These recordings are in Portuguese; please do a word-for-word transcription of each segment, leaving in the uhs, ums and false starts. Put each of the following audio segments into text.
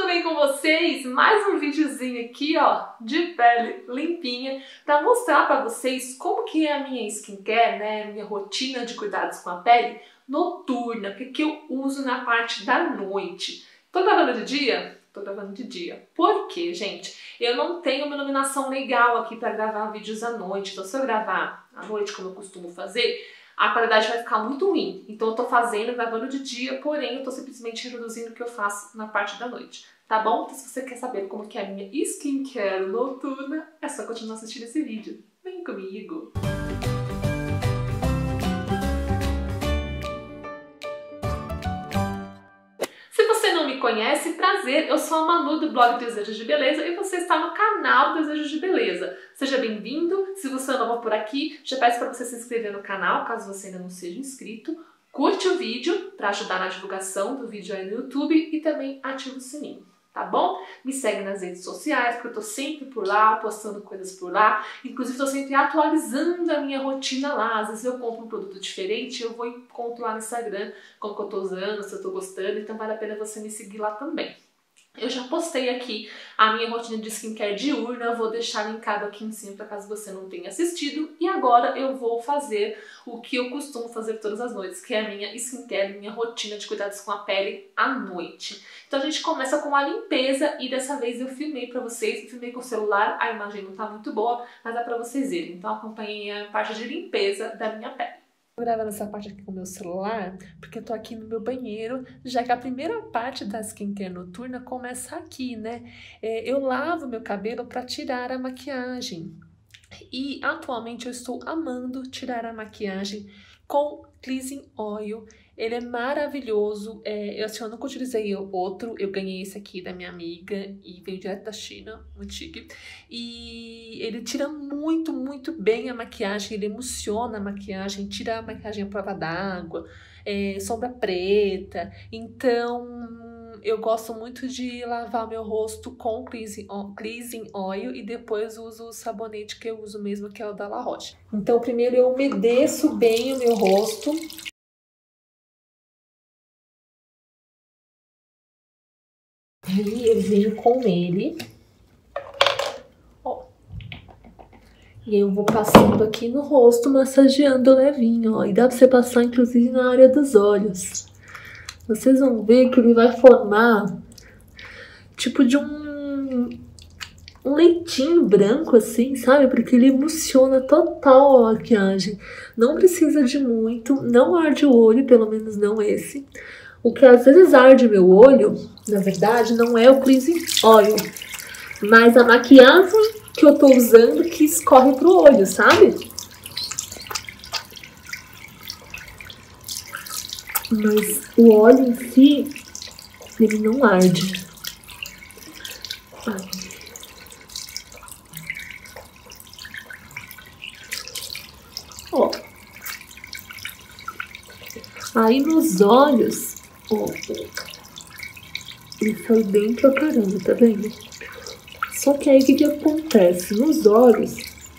tudo bem com vocês? Mais um videozinho aqui, ó, de pele limpinha, para mostrar para vocês como que é a minha skincare, né, minha rotina de cuidados com a pele noturna, que que eu uso na parte da noite. Tô gravando de dia? Tô gravando de dia. Por quê, gente? Eu não tenho uma iluminação legal aqui para gravar vídeos à noite, então se eu gravar à noite, como eu costumo fazer, a qualidade vai ficar muito ruim. Então eu tô fazendo, gravando de dia, porém eu tô simplesmente reproduzindo o que eu faço na parte da noite, tá bom? Então se você quer saber como que é a minha skincare noturna, é só continuar assistindo esse vídeo. Vem comigo! Se você não me conhece, prazer, eu sou a Manu do blog Desejos de Beleza e você está no canal Desejos de Beleza. Seja bem-vindo, se você é novo por aqui, já peço para você se inscrever no canal, caso você ainda não seja inscrito. Curte o vídeo para ajudar na divulgação do vídeo aí no YouTube e também ativa o sininho, tá bom? Me segue nas redes sociais, porque eu tô sempre por lá, postando coisas por lá. Inclusive, tô sempre atualizando a minha rotina lá. Às vezes eu compro um produto diferente, eu vou e encontro lá no Instagram como que eu tô usando, se eu tô gostando, então vale a pena você me seguir lá também. Eu já postei aqui a minha rotina de skincare diurna, eu vou deixar linkado aqui em cima para caso você não tenha assistido. E agora eu vou fazer o que eu costumo fazer todas as noites, que é a minha skincare, minha rotina de cuidados com a pele à noite. Então a gente começa com a limpeza e dessa vez eu filmei para vocês, filmei com o celular, a imagem não tá muito boa, mas dá para vocês verem. Então acompanhem a parte de limpeza da minha pele. Tô gravando essa parte aqui com o meu celular, porque eu tô aqui no meu banheiro, já que a primeira parte da skincare noturna começa aqui, né? É, eu lavo meu cabelo para tirar a maquiagem. E atualmente eu estou amando tirar a maquiagem com Cleansing Oil. Ele é maravilhoso. É, eu, assim, eu nunca utilizei outro. Eu ganhei esse aqui da minha amiga e veio direto da China, muito chique. E ele tira muito, muito bem a maquiagem. Ele emulsiona a maquiagem, tira a maquiagem à prova d'água, é, sombra preta. Então eu gosto muito de lavar meu rosto com Cleansing Oil e depois uso o sabonete que eu uso mesmo, que é o da La Roche. Então primeiro eu umedeço bem o meu rosto. Aí eu venho com ele. Ó. E eu vou passando aqui no rosto, massageando levinho, ó. E dá pra você passar inclusive na área dos olhos. Vocês vão ver que ele vai formar tipo de um, um leitinho branco assim, sabe? Porque ele emulsiona total a maquiagem. Não precisa de muito, não arde o olho, pelo menos não esse. O que às vezes arde meu olho, na verdade, não é o Cleansing Oil, mas a maquiagem que eu tô usando que escorre pro olho, sabe? Mas o óleo em si, ele não arde. Ai. Ó. Aí nos olhos, ó, ele foi bem pra caramba, tá vendo? Só que aí o que que acontece? Nos olhos,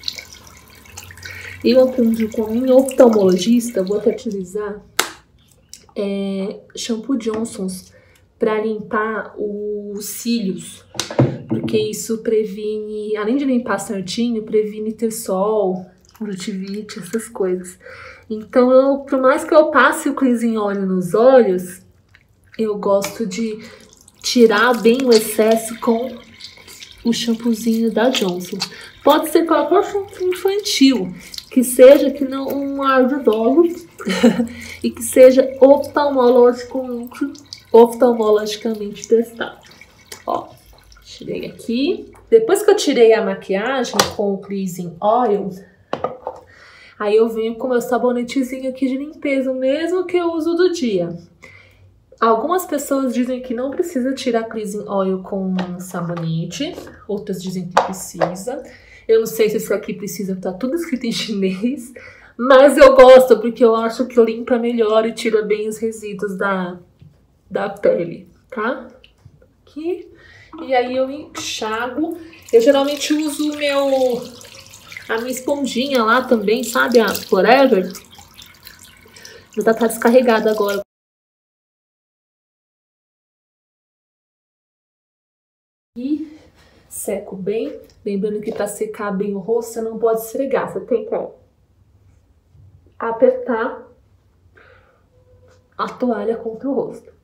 eu aprendi com a minha oftalmologista, vou até utilizar é, shampoo Johnson's para limpar os cílios, porque isso previne, além de limpar certinho, previne ter sol, conjuntivite, essas coisas. Então, eu, por mais que eu passe o Cleansing Oil nos olhos, eu gosto de tirar bem o excesso com o shampoozinho da Johnson. Pode ser qualquer shampoo infantil, que seja que não arde os olhos e que seja oftalmologicamente, oftalmologicamente testado. Ó, tirei aqui. Depois que eu tirei a maquiagem com o Cleansing Oil, aí eu venho com o meu sabonetezinho aqui de limpeza, o mesmo que eu uso do dia. Algumas pessoas dizem que não precisa tirar Cleansing Oil com sabonete, outras dizem que precisa. Eu não sei se isso aqui precisa, tá tudo escrito em chinês, mas eu gosto porque eu acho que limpa melhor e tira bem os resíduos da, da pele, tá? Aqui. E aí eu enxago. Eu geralmente uso o meu... a minha esponjinha lá também, sabe? A Forever. Mas ela tá descarregada agora. E seco bem, lembrando que para secar bem o rosto você não pode esfregar, você tem que apertar a toalha contra o rosto.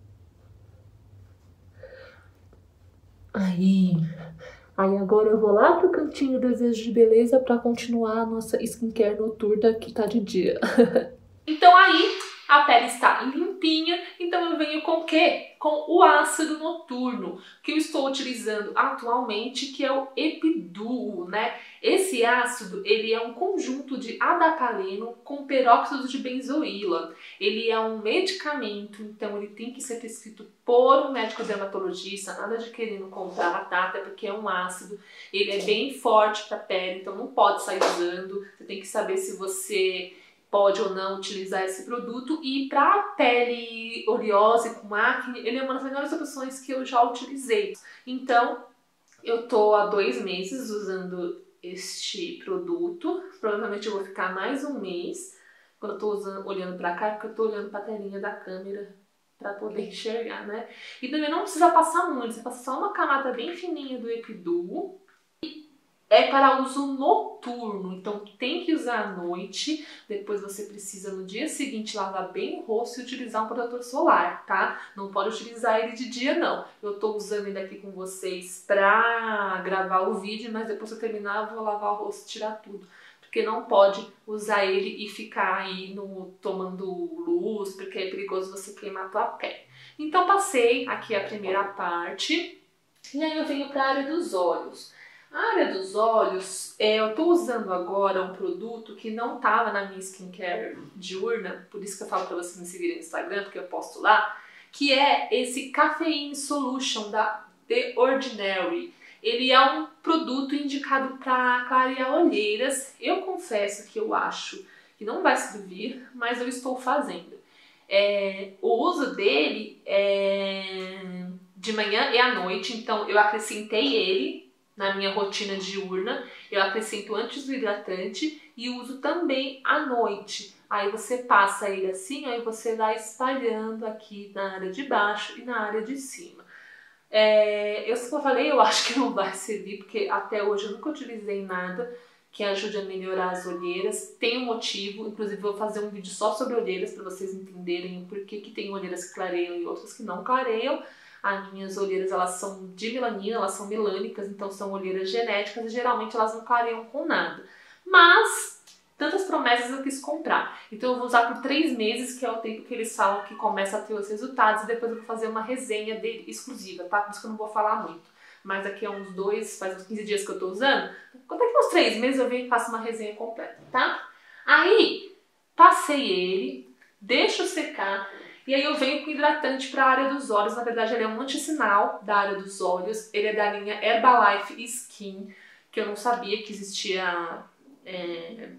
Aí, aí agora eu vou lá pro cantinho do Desejo de Beleza para continuar a nossa skincare noturna que tá de dia. Então aí a pele está limpinha, então eu venho com o quê? Com o ácido noturno, que eu estou utilizando atualmente, que é o Epiduo, né? Esse ácido, ele é um conjunto de adapaleno com peróxido de benzoíla. Ele é um medicamento, então ele tem que ser prescrito por um médico dermatologista, nada de querendo comprar batata, porque é um ácido, ele é bem forte para a pele, então não pode sair usando, você tem que saber se você pode ou não utilizar esse produto. E para pele oleosa e com acne, ele é uma das melhores opções que eu já utilizei. Então, eu tô há dois meses usando este produto. Provavelmente eu vou ficar mais um mês quando eu tô usando, olhando para cá, porque eu tô olhando para a telinha da câmera para poder enxergar, né? E também não precisa passar muito, você passa só uma camada bem fininha do Epiduo. É para uso noturno, então tem que usar à noite, depois você precisa no dia seguinte lavar bem o rosto e utilizar um protetor solar, tá? Não pode utilizar ele de dia não. Eu tô usando ele aqui com vocês pra gravar o vídeo, mas depois que eu terminar eu vou lavar o rosto e tirar tudo. Porque não pode usar ele e ficar aí no, tomando luz, porque é perigoso você queimar a tua pele. Então passei aqui a primeira parte, e aí eu venho para a área dos olhos. A área dos olhos, é, eu tô usando agora um produto que não tava na minha skincare diurna, por isso que eu falo pra vocês me seguirem no Instagram, porque eu posto lá, que é esse Caffeine Solution da The Ordinary. Ele é um produto indicado para clarear olheiras. Eu confesso que eu acho que não vai servir, mas eu estou fazendo. É, o uso dele é de manhã e à noite, então eu acrescentei ele na minha rotina diurna, eu acrescento antes do hidratante e uso também à noite. Aí você passa ele assim, aí você vai espalhando aqui na área de baixo e na área de cima. É, eu, como eu falei, eu acho que não vai servir, porque até hoje eu nunca utilizei nada que ajude a melhorar as olheiras. Tem um motivo, inclusive vou fazer um vídeo só sobre olheiras para vocês entenderem o porquê que tem olheiras que clareiam e outras que não clareiam. As minhas olheiras, elas são de melanina, elas são melânicas, então são olheiras genéticas e geralmente elas não clareiam com nada. Mas tantas promessas eu quis comprar. Então eu vou usar por três meses, que é o tempo que eles falam que começa a ter os resultados, e depois eu vou fazer uma resenha dele exclusiva, tá? Por isso que eu não vou falar muito. Mas daqui a uns dois, faz uns quinze dias que eu tô usando, daqui a uns três meses eu venho e faço uma resenha completa, tá? Aí, passei ele, deixo secar, e aí eu venho com hidratante para a área dos olhos. Na verdade ele é um anti-sinal da área dos olhos, ele é da linha Herbalife Skin, que eu não sabia que existia é,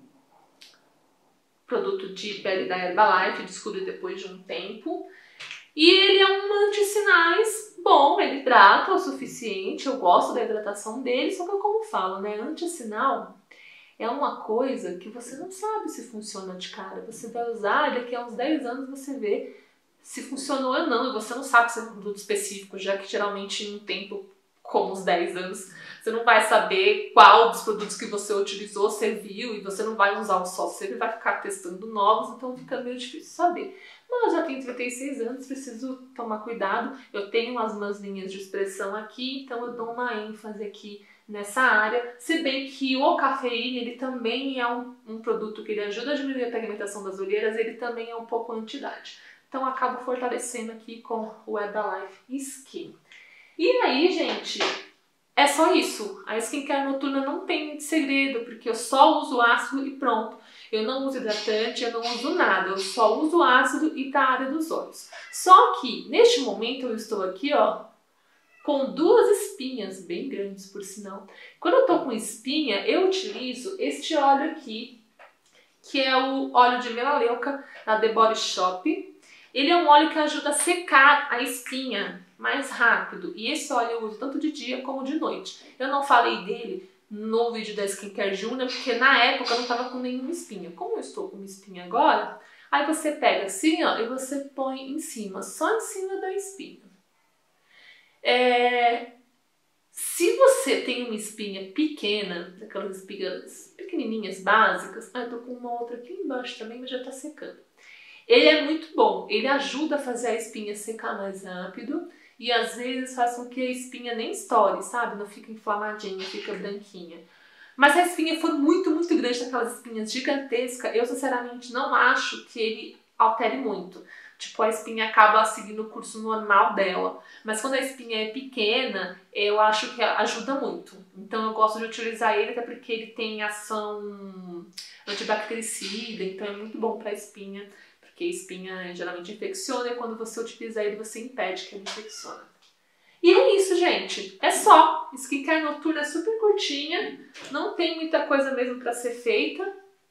produto de pele da Herbalife, descobri depois de um tempo. E ele é um anti-sinais bom, ele hidrata o suficiente, eu gosto da hidratação dele, só que como eu falo, né, anti-sinal é uma coisa que você não sabe se funciona de cara. Você vai usar e daqui a uns dez anos você vê se funcionou ou não, e você não sabe se é um produto específico, já que geralmente em um tempo como uns dez anos, você não vai saber qual dos produtos que você utilizou serviu, e você não vai usar um só, você sempre vai ficar testando novos, então fica meio difícil saber. Mas eu já tenho trinta e seis anos, preciso tomar cuidado. Eu tenho umas manzinhas de expressão aqui, então eu dou uma ênfase aqui nessa área. Se bem que o cafeína, ele também é um, um produto que ele ajuda a diminuir a pigmentação das olheiras, ele também é um pouco anti-idade. Então eu acabo fortalecendo aqui com o Herbalife Skin. E aí, gente, é só isso. A skincare noturna não tem segredo, porque eu só uso ácido e pronto. Eu não uso hidratante, eu não uso nada, eu só uso ácido e para a área dos olhos. Só que, neste momento, eu estou aqui, ó, com duas espinhas, bem grandes por sinal. Quando eu tô com espinha, eu utilizo este óleo aqui, que é o óleo de melaleuca da The Body Shop. Ele é um óleo que ajuda a secar a espinha mais rápido. E esse óleo eu uso tanto de dia como de noite. Eu não falei dele no vídeo da Skincare Junior, porque na época eu não tava com nenhuma espinha. Como eu estou com uma espinha agora, aí você pega assim, ó, e você põe em cima, só em cima da espinha. É... tem uma espinha pequena, daquelas espinhas pequenininhas, básicas, ah, eu tô com uma outra aqui embaixo também, mas já tá secando. Ele é muito bom, ele ajuda a fazer a espinha secar mais rápido e às vezes faz com que a espinha nem estoure, sabe? Não fica inflamadinha, fica branquinha. Mas se a espinha for muito, muito grande, aquelas espinhas gigantescas, eu sinceramente não acho que ele altere muito. Tipo, a espinha acaba seguindo o curso normal dela. Mas quando a espinha é pequena, eu acho que ajuda muito. Então eu gosto de utilizar ele, até porque ele tem ação antibactericida, então é muito bom para a espinha, porque a espinha geralmente infecciona e quando você utiliza ele, você impede que ele infeccione. E é isso, gente. É só. Skincare noturna é super curtinha. Não tem muita coisa mesmo pra ser feita.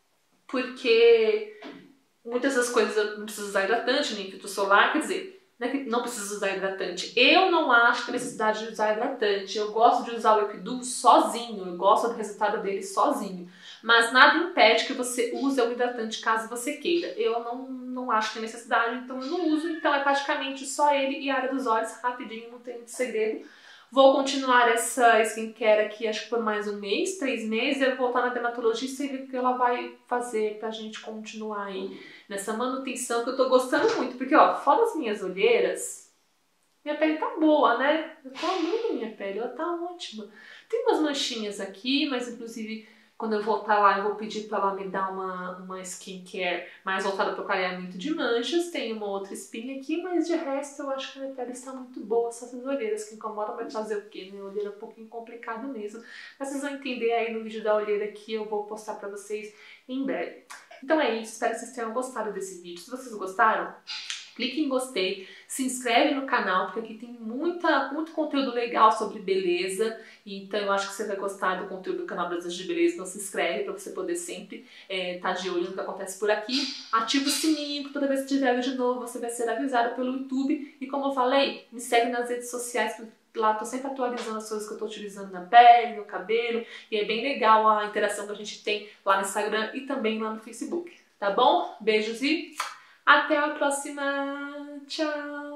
Porque muitas das coisas não precisa usar hidratante, nem filtro solar. Quer dizer, não é que não precisa usar hidratante. Eu não acho que tem necessidade de usar hidratante. Eu gosto de usar o Epiduo sozinho. Eu gosto do resultado dele sozinho. Mas nada impede que você use o hidratante caso você queira. Eu não, não acho que tem necessidade, então eu não uso. Então é praticamente só ele e a área dos olhos, rapidinho, não tem muito segredo. Vou continuar essa skincare aqui, acho que por mais um mês, três meses. Eu vou voltar na dermatologista e ver o que ela vai fazer pra gente continuar aí nessa manutenção, que eu tô gostando muito. Porque, ó, fora as minhas olheiras, minha pele tá boa, né? Eu tô amando minha pele, ela tá ótima. Tem umas manchinhas aqui, mas inclusive quando eu voltar lá, eu vou pedir para ela me dar uma, uma skincare mais voltada para o clareamento de manchas. Tem uma outra espinha aqui, mas de resto eu acho que a minha pele está muito boa. Só essas olheiras que incomodam, vai fazer o quê? Minha olheira é um pouquinho complicado mesmo. Mas vocês vão entender aí no vídeo da olheira que eu vou postar para vocês em breve. Então é isso, espero que vocês tenham gostado desse vídeo. Se vocês gostaram, clique em gostei, se inscreve no canal, porque aqui tem muita, muito conteúdo legal sobre beleza. Então eu acho que você vai gostar do conteúdo do canal Brasileiros de Beleza. Então se inscreve para você poder sempre estar é, tá de olho no que acontece por aqui. Ativa o sininho, que toda vez que tiver vídeo novo você vai ser avisado pelo YouTube. E como eu falei, me segue nas redes sociais, porque lá eu tô sempre atualizando as coisas que eu tô utilizando na pele, no cabelo. E é bem legal a interação que a gente tem lá no Instagram e também lá no Facebook. Tá bom? Beijos e até a próxima! Tchau!